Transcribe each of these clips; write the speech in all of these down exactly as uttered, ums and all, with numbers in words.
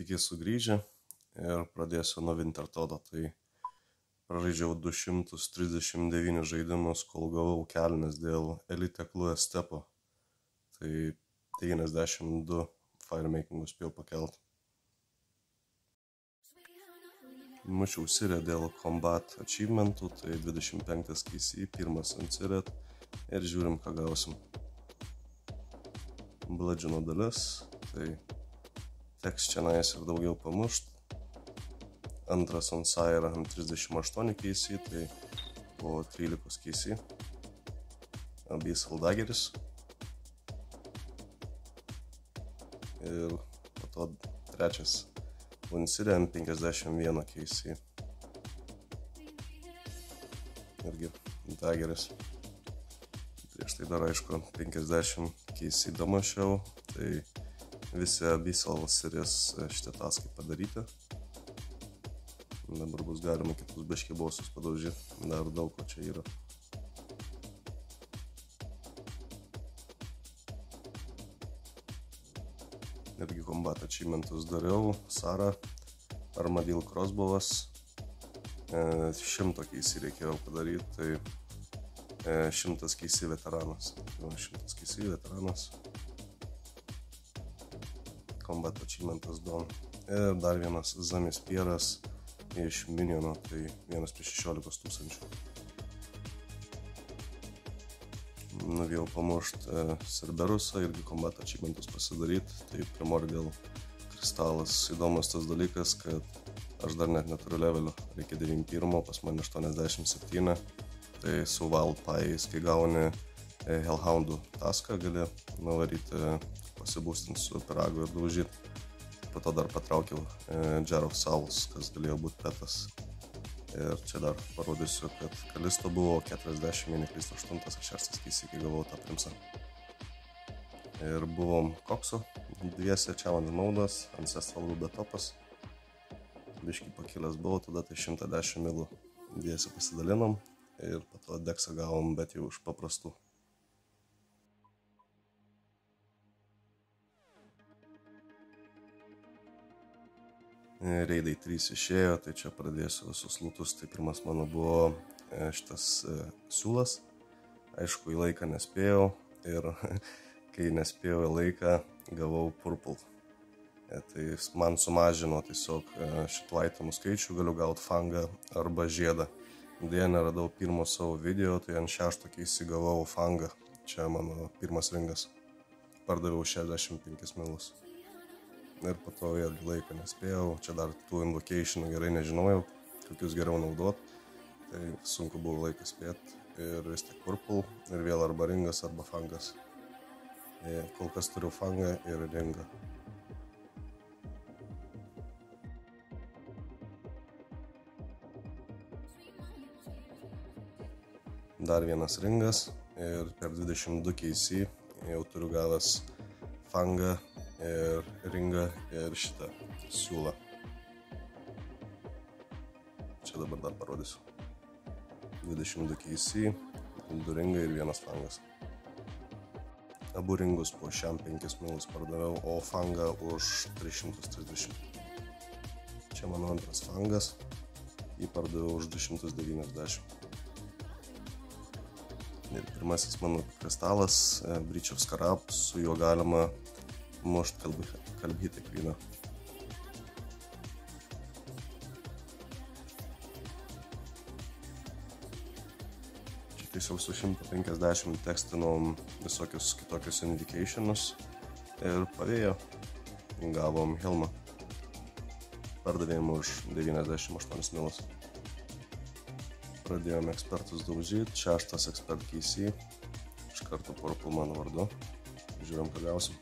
Sveiki sugrįžę ir pradėsiu nuo Wintertodo. Tai pražaidžiau du šimtus trisdešimt devynis žaidimus, kol gavau kelnes dėl Elite Clue stepo. Tai devyniasdešimt du firemakingus spėjau pakelt. Mušiau Sirę dėl Combat achievementų, tai dvidešimt penktas K C, pirmas ant Siret ir žiūrim, ką gausim. Bludgeono dalis, tai teks čia nais ir daugiau pamušt. Antras ant Sire ant trisdešimt aštuoni K C, tai po trylikos K C. Abyssal Daggeris. Ir po to trečias Unsirė ant penkiasdešimt vienas K C. Irgi Daggeris. Prieš tai dar aišku penkiasdešimt K C damašiau, tai visi Abyssal serijos šitie taskai padaryti. Dabar bus galima kitus biškį bossus padaužyti, dar daug ko čia yra. Irgi Combat achievementus dariau, Sara, Armadillo Crossbow'as, šimto K C reikėjo padaryti, tai šimtas K C veteranas, šimtas K C veteranas. Combat achievementas Dawn. Ir dar vienas Zamis Pieras iš Miniono, tai vienas prieš šešiolikos tūkstančių. Nuvėjau pamušt e, Cerberusą, irgi Combat achievementus pasidaryti, tai Primordial kristalas. Įdomus tas dalykas, kad aš dar net neturiu levelio, reikia devyniasdešimt pirmo, pas mane aštuoniasdešimt septyni, tai su Wildpie'ais, kai gauni e, Hellhoundų taską, gali nuvaryti, pasibūstinti su piragu ir daužyti. Po to dar patraukiau e, Jar of Souls, kas galėjo būti petas. Ir čia dar parodysiu, kad Kalisto buvo keturiasdešimt, jei neklystu, aštuntas, šeštas K C, kai gavau tą primsą. Ir buvom Koksu, dviese, čia man naudas, Ancestral Rubė topas. Biškį pakilęs buvau, tada tai šimtas dešimt milų dviese pasidalinom. Ir po to deksą gavom, bet jau iš paprastų. Reidai trys išėjo, tai čia pradėsiu visus lūtus. Tai pirmas mano buvo šitas e, siūlas. Aišku, į laiką nespėjau ir kai nespėjau į laiką, gavau purple. E, tai man sumažino tiesiog e, šitų itemų skaičių, galiu gauti fangą arba žiedą. Deja, neradau pirmo savo video, tai ant šešto K C gavau fangą. Čia mano pirmas ringas. Pardaviau šešiasdešimt penkis milus. Ir po to vėlgi laiką nespėjau, čia dar tų invocationų gerai nežinojau, kokius geriau naudot, tai sunku buvo laiką spėti ir vis tik purple ir vėl arba ringas arba fangas. Ir kol kas turiu fangą ir ringą. Dar vienas ringas ir per dvidešimt du K C jau turiu gavęs fangą ir ringą ir šitą siūlą. Čia dabar dar parodysiu. dvidešimt du K C, du ringai ir vienas fangas. Abu ringus po šiam penkis milus pardaviau, o fangą už tris šimtus trisdešimt. Čia mano antras fangas, jį pardaviau už du šimtus devyniasdešimt. Ir pirmasis mano kristalas, Breach of Scarab, su juo galima mušt kalbyti kvyną. Čia tiesiog su šimtu penkiasdešimt tekstinom visokius kitokius invocationus ir pavėjo. Gavom Helmą. Pardavėjom už devyniasdešimt aštuonis milus. Pradėjom ekspertus daužyti, šeštas ekspert K C. Iš karto purple mano vardu. Žiūrim, ką gausim.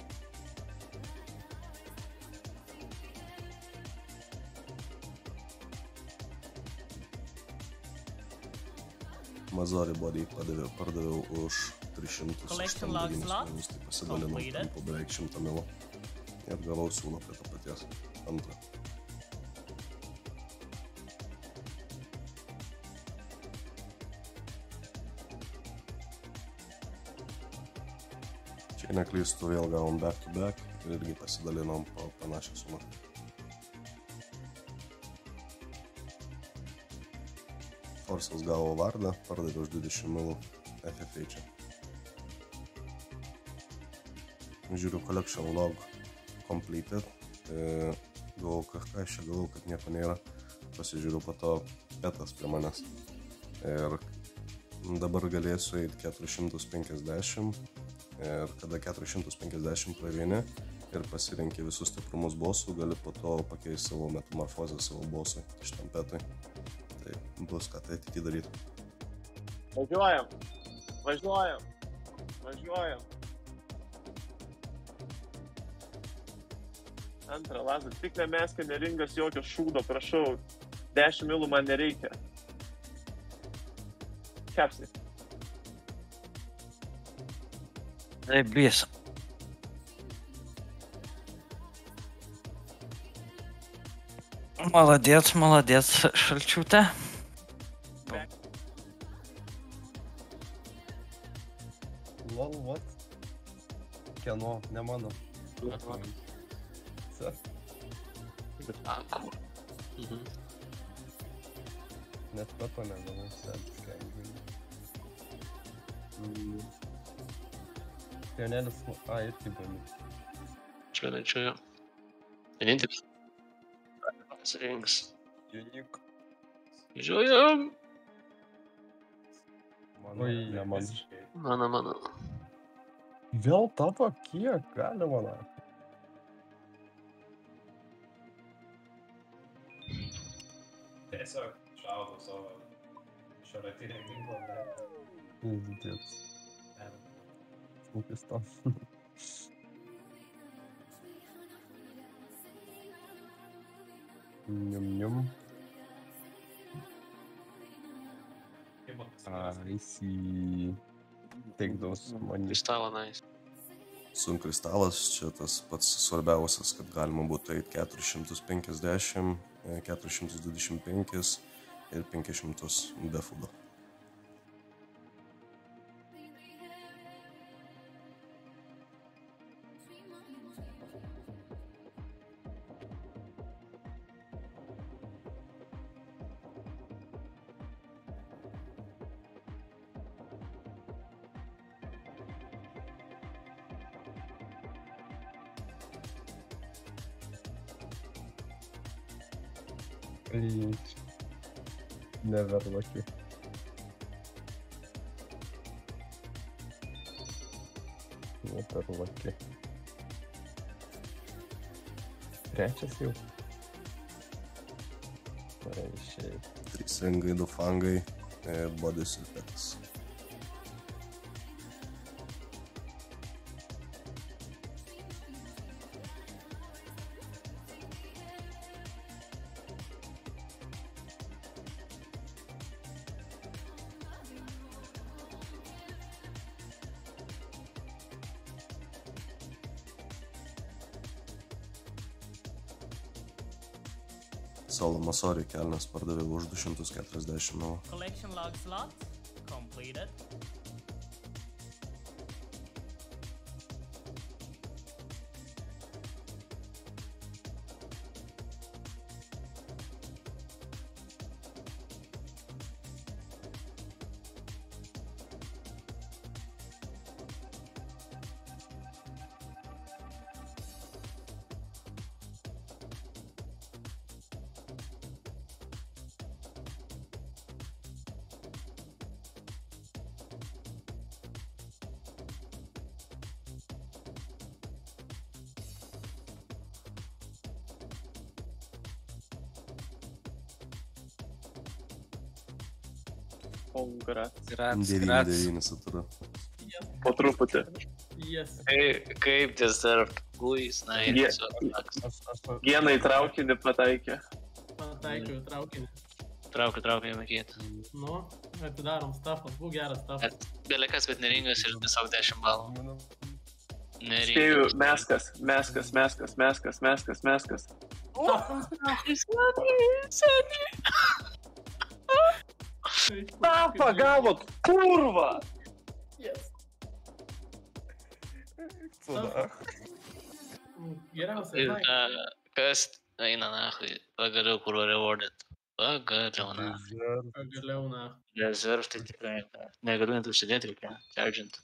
Mazori Body padaviau, pardaviau už tris šimtus aštuoniasdešimt devynis milus, tai pasidalinau po beveik šimtą milų. Ir gavau siūlą prie to paties antrą. Čia neklystu, vėl gavom back to back ir irgi pasidalinom po panašią sumą. Forsas gavo vardą, pardavė už dvidešimt milų F F H. Žiūriu collection log completed. E, galvau, kažką iš čia galvau, kad nieko nėra. Pasižiūriu po to petas prie manęs. Ir dabar galėsiu eiti keturi šimtai penkiasdešimt. Ir kada keturi šimtai penkiasdešimt pravieni ir pasirenki visus stiprumus bosų, gali po to pakeisti savo metamorfozę savo bosui šitam petui. Tai bus ką tai atitį daryti. Važiuojam, važiuojam, važiuojam. Antrą lazą, tik nemeskė neringas jokio šūdo, prašau. dešimt milų man nereikia. Kepsi. Taip, bėsa. Молодец, молодец, Šalčiūtė. Lol, what? Kieno, ne mano. Co? Aku. Mhm. Net pato negavau, sėdis, ką Pionelis, a, irgi bani. Čia, čia, jo. Vienintelis. Pasirinks. Unik. Žiūrėjom. Oi, ne man. Mano, mano. Vėl tavo kiek galima, na? Tiesiog šaudo savo šaratinę ginklą, bet... Įdėts. Smūkis to. Nium, nium. I see. Take those money. Kristalo, nice. Sun kristalas, čia tas pats svarbiausias, kad galima būtų eiti keturi šimtai penkiasdešimt, keturi šimtai dvidešimt penki ir penki šimtai defudo. Блять. Never lucky. Never lucky. Trečias jau. Tai šiaip. Trys ringai, du fangai, bodis ir petas. Solo Masori kelnes pardavė už du šimtus keturiasdešimt milų. Collection log slot completed. Congrats. Grats, devyni grats. devyni suturiu. Po truputį. Yes. Kaip, kaip deserved. Guis, na ir Jie- tiesiog. Aš, aš, Vieną į traukinį pataikė. Pataikiau į traukinį. Traukiu, traukiu į makėtą. Nu, atidarom stafas, būk geras stafas. Belekas, bet neringas ir tiesiog dešimt balų. manau, Neringas. Spėju, meskas, meskas, meskas, meskas, meskas, meskas. Stafą gavot, kurva! Yes. tada. Geriausiai Ir taikė. ta, kas eina nahui, pagaliau kur rewarded. Pagaliau, na. Dessert. Pagaliau, na. Reserv tai tikrai ne. Negaliu net užsidėti, reikia čardžinti.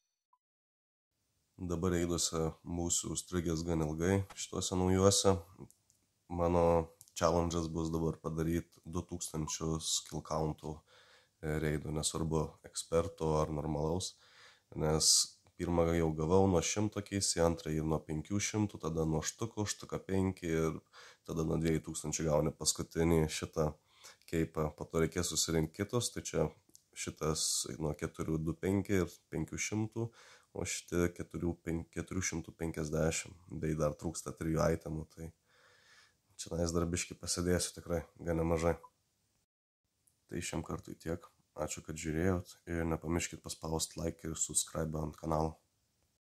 Dabar eiduose būsiu užstrigęs gan ilgai šituose naujuose. Mano challenge'as bus dabar padaryti du tūkstančius kill countų reidų, nesvarbu eksperto ar normalaus, nes pirmą jau gavau nuo šimto keisi, antrąjį nuo penkių šimtų, tada nuo štuko, štuka penki ir tada nuo dviejų tūkstančių gauni paskutinį šitą keipą. Po to reikės susirinkti kitus, tai čia šitas nuo keturių du penki ir penkių šimtų, o šitie keturių šimtų penkiasdešimt, bei dar trūksta trijų itemų, tai čia nais darbiškai pasidėsiu tikrai gan nemažai. Tai šiam kartui tiek. Ačiū, kad žiūrėjot ir nepamirškit paspausti like ir subscribe ant kanalo.